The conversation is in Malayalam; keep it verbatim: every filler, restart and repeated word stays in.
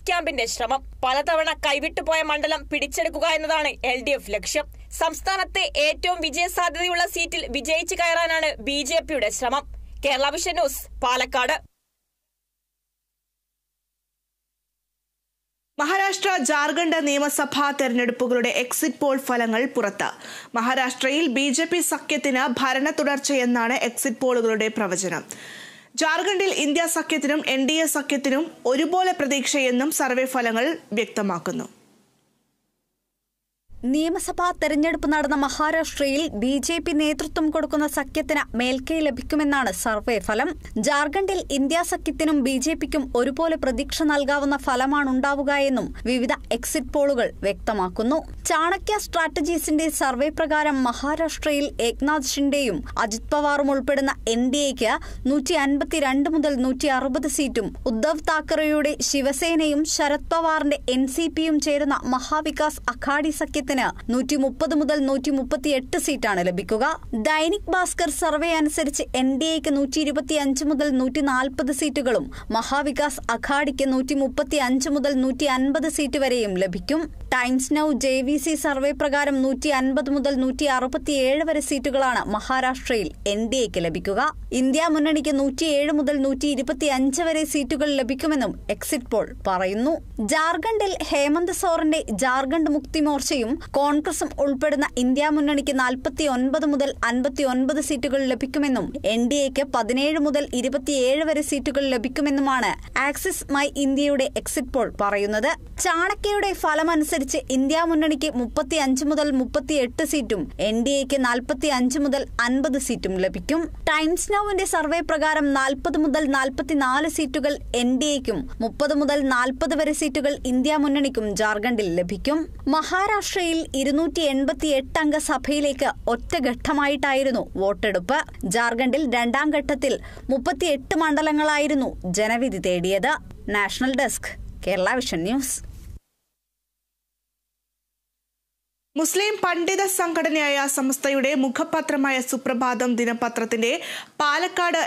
കോൺഗ്രസ് ക്യാമ്പിന്റെ ശ്രമം. പലതവണ കൈവിട്ടുപോയ മണ്ഡലം പിടിച്ചെടുക്കുക എന്നതാണ് എൽ ഡി എഫ് ലക്ഷ്യം. സംസ്ഥാനത്തെ ഏറ്റവും വിജയസാധ്യതയുള്ള സീറ്റിൽ വിജയിച്ചു കയറാനാണ് ബി ജെ പിയുടെ ശ്രമം. Kerala vision news, Palakkad. മഹാരാഷ്ട്ര ജാർഖണ്ഡ് നിയമസഭാ തെരഞ്ഞെടുപ്പുകളുടെ എക്സിറ്റ് പോൾ ഫലങ്ങൾ പുറത്ത്. മഹാരാഷ്ട്രയിൽ ബി ജെ പി സഖ്യത്തിന് ഭരണ തുടർച്ചയെന്നാണ് എക്സിറ്റ് പോളുകളുടെ പ്രവചനം. ജാർഖണ്ഡിൽ ഇന്ത്യ സഖ്യത്തിനും എൻ ഡി എ സഖ്യത്തിനും ഒരുപോലെ പ്രതീക്ഷയെന്നും സർവേ ഫലങ്ങൾ വ്യക്തമാക്കുന്നു. നിയമസഭാ തെരഞ്ഞെടുപ്പ് നടന്ന മഹാരാഷ്ട്രയിൽ ബി ജെ പി നേതൃത്വം കൊടുക്കുന്ന സഖ്യത്തിന് മേൽക്കൈ ലഭിക്കുമെന്നാണ് സർവേ ഫലം. ജാർഖണ്ഡിൽ ഇന്ത്യ സഖ്യത്തിനും ബി ജെ പിക്കും ഒരുപോലെ പ്രതീക്ഷ നൽകാവുന്ന ഫലമാണുണ്ടാവുക എന്നും വിവിധ എക്സിറ്റ് പോളുകൾ വ്യക്തമാക്കുന്നു. ചാണക്യ സ്ട്രാറ്റജീസിന്റെ സർവേ പ്രകാരം മഹാരാഷ്ട്രയിൽ ഏക്നാഥ് ഷിൻഡെയും അജിത് പവാറും ഉൾപ്പെടുന്ന എൻ ഡി എക്ക് നൂറ്റി അൻപത്തിരണ്ട് മുതൽ നൂറ്റി അറുപത് സീറ്റും, ഉദ്ധവ് താക്കറെയുടെ ശിവസേനയും ശരത് പവാറിന്റെ എൻ സി പിയും ചേരുന്ന മഹാവികാസ് അഘാഡി സഖ്യത്തിന് നൂറ്റി മുപ്പത് മുതൽ നൂറ്റി മുപ്പത്തിയെട്ട് സീറ്റാണ് ലഭിക്കുക. ദൈനിക് ഭാസ്കർ സർവേ അനുസരിച്ച് എൻ ഡി എക്ക് നൂറ്റി ഇരുപത്തി അഞ്ച് മുതൽ നൂറ്റി നാൽപ്പത് സീറ്റുകളും മഹാവികാസ് അഘാഡിക്ക് നൂറ്റി മുപ്പത്തി അഞ്ച് മുതൽ നൂറ്റി അൻപത് സീറ്റ് വരെയും ലഭിക്കും. Times Now J V C survey പ്രകാരം നൂറ്റി അൻപത് മുതൽ നൂറ്റി അറുപത്തിയേഴ് വരെ സീറ്റുകളാണ് മഹാരാഷ്ട്രയിൽ എൻ ഡി എക്ക് ലഭിക്കുക. ഇന്ത്യ മുന്നണിക്ക് നൂറ്റിയേഴ് മുതൽ നൂറ്റി ഇരുപത്തി അഞ്ച് വരെ സീറ്റുകൾ ലഭിക്കുമെന്നും എക്സിറ്റ് പോൾ പറയുന്നു. ജാർഖണ്ഡിൽ ഹേമന്ത് സോറന്റെ ജാർഖണ്ഡ് മുക്തി മോർച്ചയും കോൺഗ്രസും ഉൾപ്പെടുന്ന ഇന്ത്യ മുന്നണിക്ക് നാൽപ്പത്തി ഒൻപത് മുതൽ അൻപത്തി ഒൻപത് സീറ്റുകൾ ലഭിക്കുമെന്നും എൻ ഡി എക്ക് പതിനേഴ് മുതൽ ഇരുപത്തിയേഴ് വരെ സീറ്റുകൾ ലഭിക്കുമെന്നുമാണ് ആക്സിസ് മൈ ഇന്ത്യയുടെ എക്സിറ്റ് പോൾ പറയുന്നത്. ചാണക്യയുടെ ഫലമനുസരിച്ച് ഇന്ത്യ മുന്നണിക്ക് മുപ്പത്തി അഞ്ച് മുതൽ മുപ്പത്തിയെട്ട് സീറ്റും എൻ ഡി എക്ക് നാൽപ്പത്തി അഞ്ച് മുതൽ അൻപത് സീറ്റും ലഭിക്കും. ടൈംസ് നൌവിന്റെ സർവേ പ്രകാരം നാൽപ്പത് മുതൽ നാൽപ്പത്തിനാല് സീറ്റുകൾ എൻ ഡി എക്കും മുപ്പത് മുതൽ നാൽപ്പത് വരെ സീറ്റുകൾ ഇന്ത്യ മുന്നണിക്കും ജാർഖണ്ഡിൽ ലഭിക്കും. മഹാരാഷ്ട്രയിൽ ഇരുന്നൂറ്റി എൺപത്തി എട്ട് അംഗ സഭയിലേക്ക് ഒറ്റഘട്ടമായിട്ടായിരുന്നു വോട്ടെടുപ്പ്. ജാർഖണ്ഡിൽ രണ്ടാം ഘട്ടത്തിൽ മുപ്പത്തിയെട്ട് മണ്ഡലങ്ങളായിരുന്നു ജനവിധി തേടിയത്. National desk, Kerala vision news. മുസ്ലിം പണ്ഡിത സംഘടനയായ സമസ്തയുടെ മുഖപത്രമായ സുപ്രഭാതം ദിനപത്രത്തിന്റെ പാലക്കാട്